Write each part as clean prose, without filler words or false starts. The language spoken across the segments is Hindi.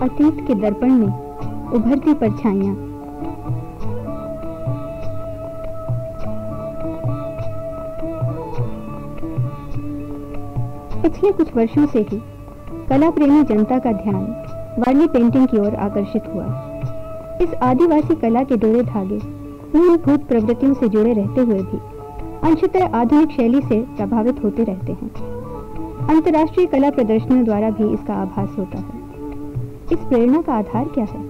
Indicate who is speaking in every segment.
Speaker 1: अतीत के दर्पण में उभरती परछाइयां। पिछले कुछ वर्षों से ही कला प्रेमी जनता का ध्यान वारली पेंटिंग की ओर आकर्षित हुआ। इस आदिवासी कला के डोरे धागे मूलभूत प्रवृत्तियों से जुड़े रहते हुए भी अंशतः आधुनिक शैली से प्रभावित होते रहते हैं। अंतर्राष्ट्रीय कला प्रदर्शनियों द्वारा भी इसका आभास होता है। इस प्रेरणा का आधार क्या है?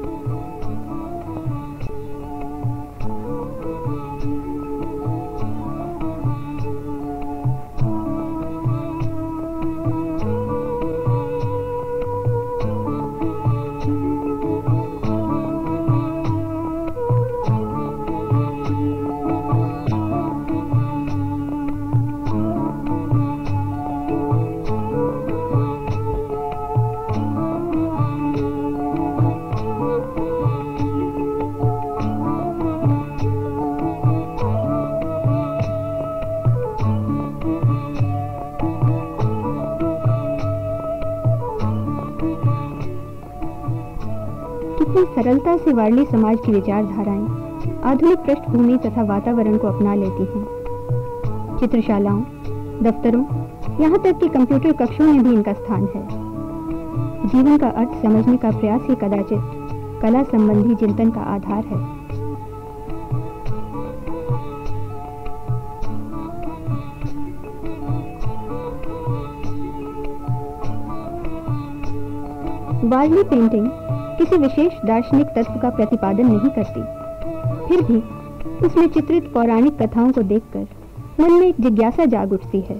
Speaker 1: कितनी सरलता से वारली समाज की विचारधाराएं आधुनिक पृष्ठभूमि तथा वातावरण को अपना लेती हैं। चित्रशालाओं, दफ्तरों, यहाँ तक कि कंप्यूटर कक्षों में भी इनका स्थान है। जीवन का अर्थ समझने का प्रयास ही कदाचित कला संबंधी चिंतन का आधार है। वारली पेंटिंग किसी विशेष दार्शनिक तत्व का प्रतिपादन नहीं करती, फिर भी उसमें चित्रित पौराणिक कथाओं को देखकर मन में एक जिज्ञासा जाग उठती है।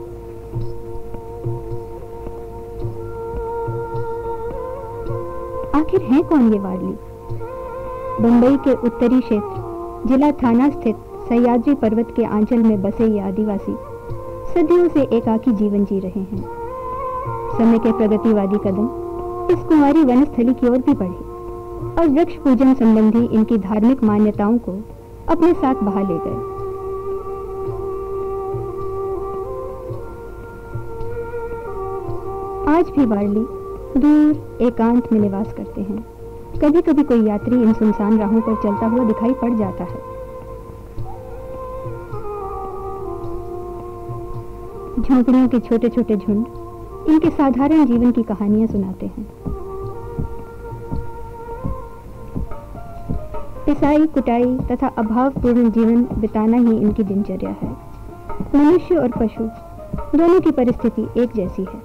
Speaker 1: आखिर है कौन ये वारली? बंबई के उत्तरी क्षेत्र जिला थाना स्थित सह्याद्री पर्वत के आंचल में बसे ये आदिवासी सदियों से एकाकी जीवन जी रहे हैं। समय के प्रगतिवादी कदम इस कुंवारी वनस्थली की ओर भी बढ़े और वृक्ष पूजन संबंधी इनकी धार्मिक मान्यताओं को अपने साथ बहा ले गए। आज भी वारली दूर एकांत में निवास करते हैं। कभी कभी कोई यात्री इन सुनसान राहों पर चलता हुआ दिखाई पड़ जाता है। झोंपड़ियों के छोटे छोटे झुंड इनके साधारण जीवन की कहानियां सुनाते हैं। पिसाई, कुटाई तथा अभावपूर्ण जीवन बिताना ही इनकी दिनचर्या है। मनुष्य और पशु दोनों की परिस्थिति एक जैसी है।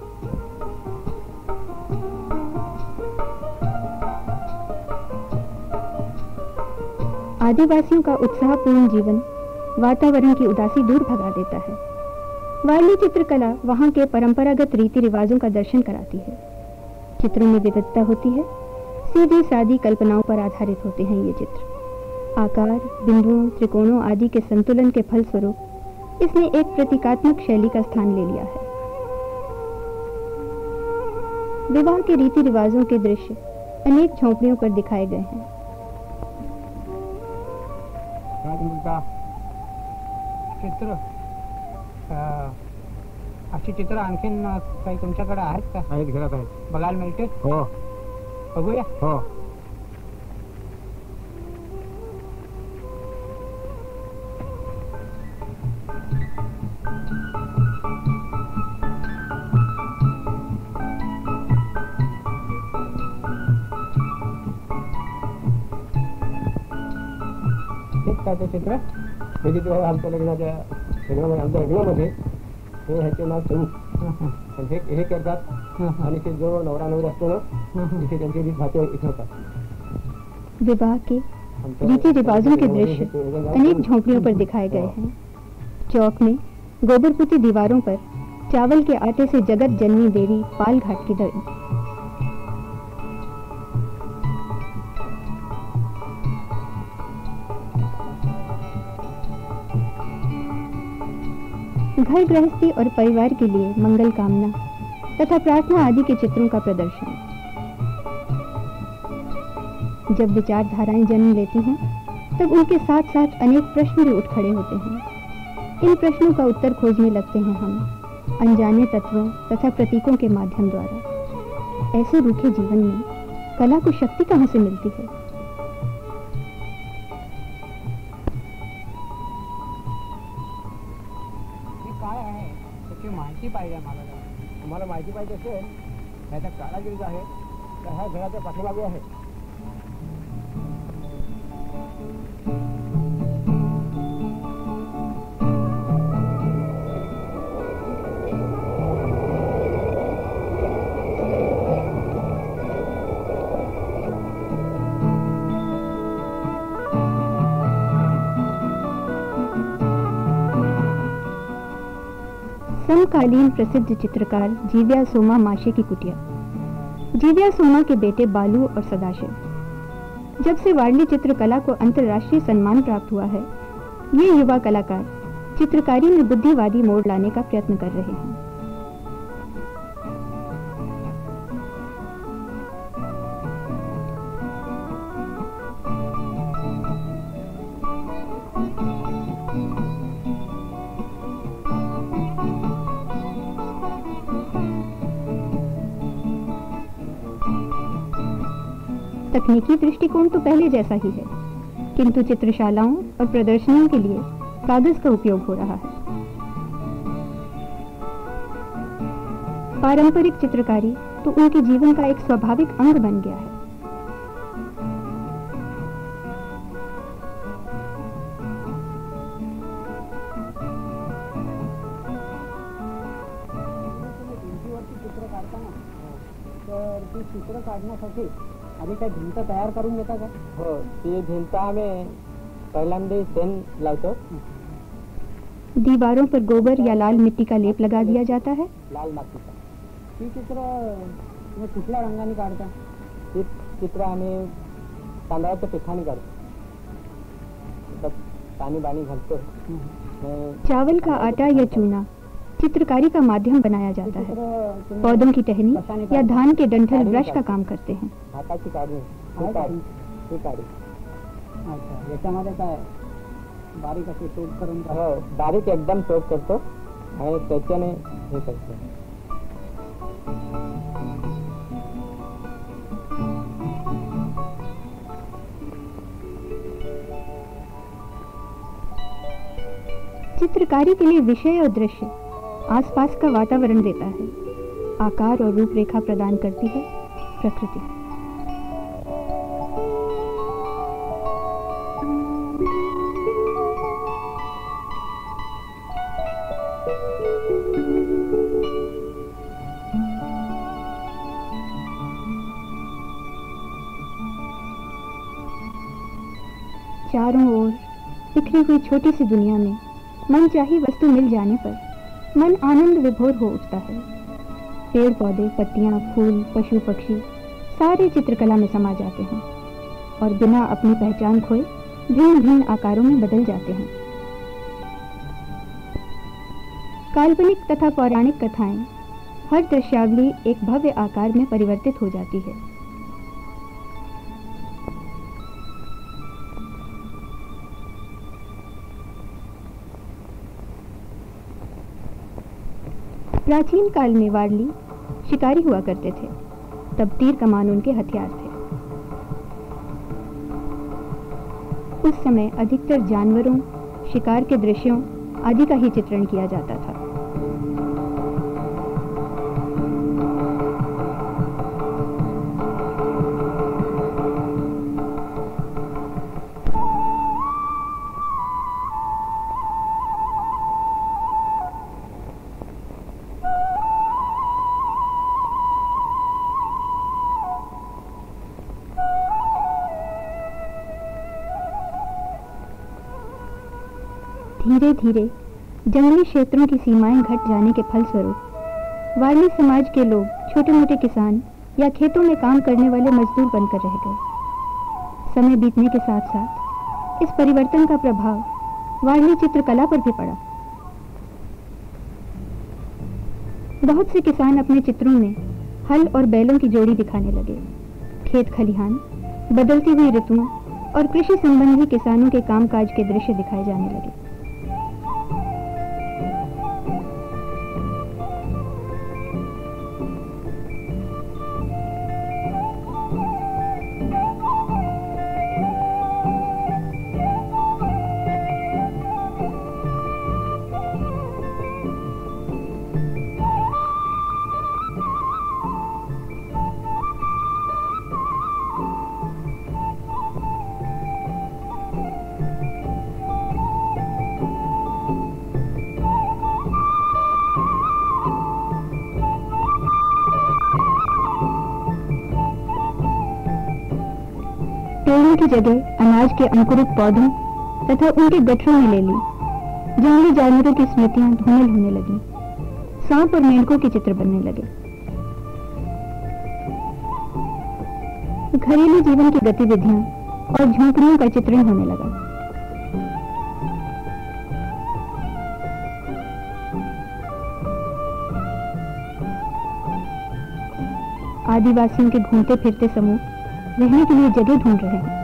Speaker 1: आदिवासियों का उत्साहपूर्ण जीवन वातावरण की उदासी दूर भगा देता है। वारली चित्रकला वहां के परंपरागत रीति रिवाजों का दर्शन कराती है। चित्रों में विविधता होती है। सीधी सादी कल्पनाओं पर आधारित होते हैं ये चित्र। आकार, बिंदुओं, त्रिकोणों आदि के संतुलन के फलस्वरूप इसने एक प्रतीकात्मक शैली का स्थान ले लिया है। विवाह के रीति रिवाजों के दृश्य अनेक झोंपड़ियों पर दिखाए गए हैं।
Speaker 2: चित्र अशी चित्र आणखीन काही तुमच्याकडे आहेत का? आहेत, घरात आहेत. बघायला मिळते? हो. बघूया. हो. हेच काय ते चित्र? हे चित्र आमच्या लग्नामध्ये हे ह्याचे नाव चौक. हे करतात आणि ते जो नवरा नवरी असतो ना तिथे त्यांचे रीत भाते इथे होतात।
Speaker 1: विवाह के रीति रिवाजों के दृश्य अनेक झोंपड़ियों पर दिखाए गए हैं। चौक में गोबरपुती दीवारों पर चावल के आटे से जगत जननी देवी पाल घाट की घर गृहस्थी और परिवार के लिए मंगल कामना तथा प्रार्थना आदि के चित्रों का प्रदर्शन। जब विचारधाराएं जन्म लेती हैं तब उनके साथ साथ अनेक प्रश्न भी उठ खड़े होते हैं। इन प्रश्नों का उत्तर खोजने लगते हैं हम अनजाने तत्वों तथा प्रतीकों के माध्यम द्वारा। ऐसे रूखे जीवन में कला को शक्ति कहां से मिलती है?
Speaker 2: काय आहे त्याची माहिती पाहिजे आम्हाला. तुम्हाला माहिती पाहिजे असेल त्याच्या कारागिरी आहे तर ह्या घराच्या पाठीमागे आहे.
Speaker 1: समकालीन प्रसिद्ध चित्रकार जीव्या सोमा माशे की कुटिया। जीव्या सोमा के बेटे बालू और सदाशिव। जब से वारली चित्रकला को अंतर्राष्ट्रीय सम्मान प्राप्त हुआ है, ये युवा कलाकार चित्रकारी में बुद्धिवादी मोड़ लाने का प्रयत्न कर रहे हैं। तकनीकी दृष्टिकोण तो पहले जैसा ही है, किंतु चित्रशालाओं और प्रदर्शनियों के लिए कागज का उपयोग हो रहा है। पारंपरिक चित्रकारी तो उनके जीवन का एक स्वाभाविक अंग बन गया है।
Speaker 2: चित्र काढताना तर ती चित्र काढण्यासाठी आधी काही भिंत तयार करून घेता का? हो, ती भिंत आम्ही पहिल्यांदा शेण लावतो.
Speaker 1: दीवारों पर गोबर या लाल मिट्टी का लेप लगा दिया जाता है.
Speaker 2: लाल मातीचा. ती चित्र तुम्ही कुठल्या रंगाने काढता? ती चित्र आम्ही तांदळाच्या पिठाने काढतो. पानी बानी घालतो.
Speaker 1: चावल का आटा या चूना चित्रकारी का माध्यम बनाया जाता है. पौधों की टहनी या धान के डंठल ब्रश का काम करते हैं.
Speaker 2: हाताची काढणी, ती काढी. अच्छा, याच्यामध्ये काय बारीक अशी टोप करून? हो, बारीक एकदम टोप करतो आणि त्याच्याने हे करतो.
Speaker 1: चित्रकारी के लिए विषय और दृश्य आसपास का वातावरण देता है. आकार और रूपरेखा प्रदान करती है प्रकृति. चारों ओर बिखरी हुई छोटी सी दुनिया में मनचाही वस्तु मिल जाने पर मन आनंद विभोर हो उठता है. पेड़ पौधे, पत्तियां, फूल, पशु पक्षी सारे चित्रकला में समा जाते हैं और बिना अपनी पहचान खोए भिन्न भिन्न आकारों में बदल जाते हैं. काल्पनिक तथा पौराणिक कथाएं हर दृश्यावली एक भव्य आकार में परिवर्तित हो जाती है. प्राचीन काल में वारली शिकारी हुआ करते थे. तब तीर कमान उनके हथियार थे. उस समय अधिकतर जानवरों, शिकार के दृश्यों आदि का ही चित्रण किया जाता था. धीरे धीरे जंगली क्षेत्रों की सीमाएं घट जाने के फलस्वरूप वारली समाज के लोग छोटे मोटे किसान या खेतों में काम करने वाले मजदूर बनकर रह गए. समय बीतने के साथ साथ इस परिवर्तन का प्रभाव वारली चित्रकला पर भी पड़ा. बहुत से किसान अपने चित्रों में हल और बैलों की जोड़ी दिखाने लगे. खेत खलिहान, बदलती हुई ऋतुओं और कृषि संबंधी किसानों के कामकाज के दृश्य दिखाए जाने लगे. पेड़ों की जगह अनाज के अंकुरित पौधों तथा उनके गठरों में ले ली। जंगली जानवरों की स्मृतियां धूमिल होने लगी। सांप और मेंढकों के चित्र बनने लगे। घरेलू जीवन की गतिविधियां और झोंपड़ियों का चित्रण होने लगा। आदिवासियों के घूमते फिरते समूह रहने के लिए जगह ढूंढ रहे हैं।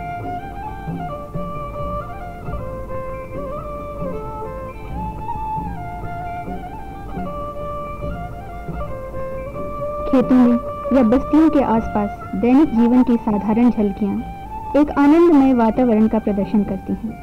Speaker 1: खेतों में या बस्तियों के आसपास दैनिक जीवन की साधारण झलकियां एक आनंदमय वातावरण का प्रदर्शन करती हैं।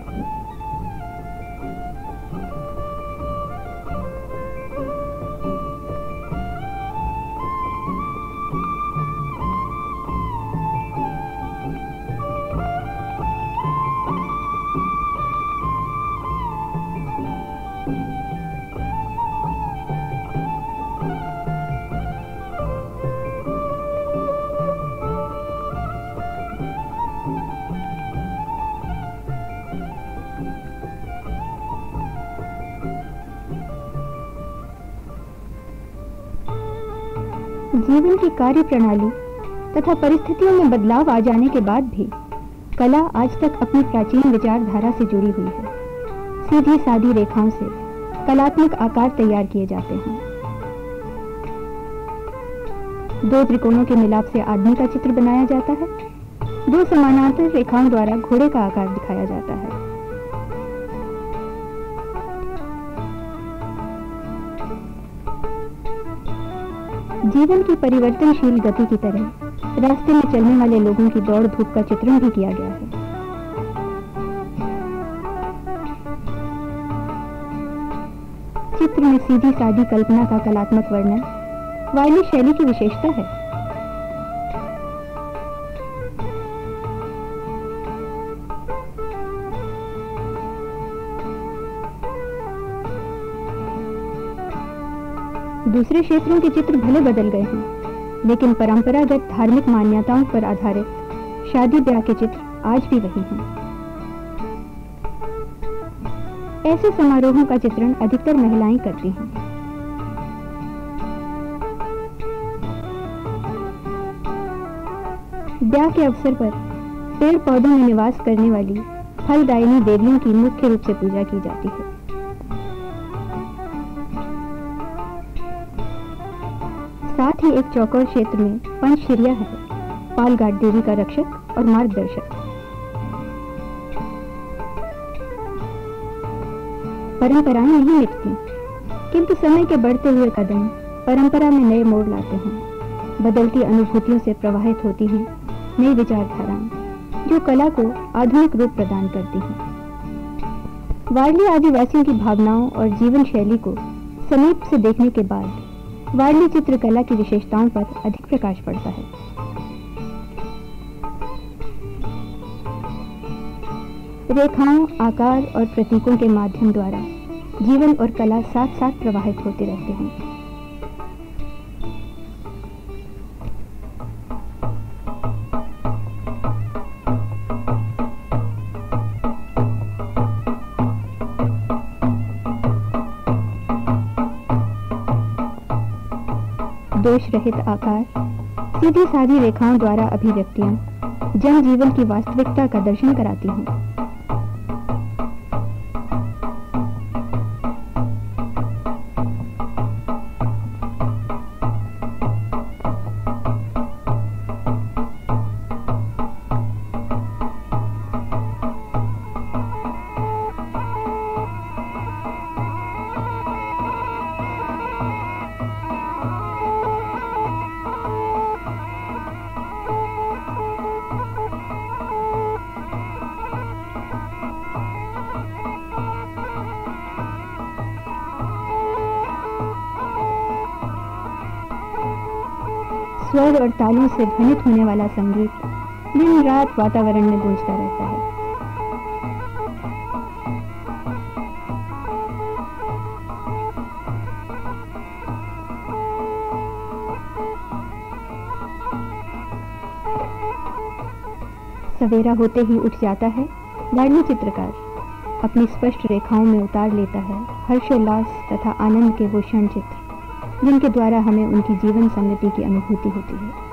Speaker 1: जीवन की कार्य प्रणाली तथा परिस्थितियों में बदलाव आ जाने के बाद भी कला आज तक अपनी प्राचीन विचारधारा से जुड़ी हुई है। सीधी सादी रेखाओं से कलात्मक आकार तैयार किए जाते हैं। दो त्रिकोणों के मिलाप से आदमी का चित्र बनाया जाता है। दो समानांतर रेखाओं द्वारा घोड़े का आकार दिखाया जाता है। जीवन की परिवर्तनशील गति की तरह रास्ते में चलने वाले लोगों की दौड़ धूप का चित्रण भी किया गया है। चित्र में सीधी सादी कल्पना का कलात्मक वर्णन वायली शैली की विशेषता है। दूसरे क्षेत्रों के चित्र भले बदल गए हैं, लेकिन परंपरागत धार्मिक मान्यताओं पर आधारित शादी ब्याह के चित्र आज भी वही हैं। ऐसे समारोहों का चित्रण अधिकतर महिलाएं करती हैं। ब्याह के अवसर पर पेड़ पौधों में निवास करने वाली फलदायिनी देवियों की मुख्य रूप से पूजा की जाती है। साथ ही एक चौकोर क्षेत्र में पंचशिरिया है, पालघाट देवी का रक्षक और मार्गदर्शक। परंपराएं नहीं मिटती, किंतु समय के बढ़ते हुए कदम परंपरा में नए मोड़ लाते हैं। बदलती अनुभूतियों से प्रवाहित होती हैं नई विचारधाराएं, जो कला को आधुनिक रूप प्रदान करती हैं। वारली आदिवासियों की भावनाओं और जीवन शैली को समीप से देखने के बाद वारली चित्रकला की विशेषताओं पर अधिक प्रकाश पड़ता है। रेखाओं, आकार और प्रतीकों के माध्यम द्वारा जीवन और कला साथ साथ प्रवाहित होते रहते हैं। दोष रहित आकार, सीधी सादी रेखाओं द्वारा अभिव्यक्तियां जनजीवन की वास्तविकता का दर्शन कराती हैं। स्वर और तालों से ध्वनित होने वाला संगीत दिन रात वातावरण में गूंजता रहता है। सवेरा होते ही उठ जाता है, वार्ली चित्रकार अपनी स्पष्ट रेखाओं में उतार लेता है हर्षोल्लास तथा आनंद के वो क्षण चित्र जिनके द्वारा हमें उनकी जीवन संगति की अनुभूति होती है।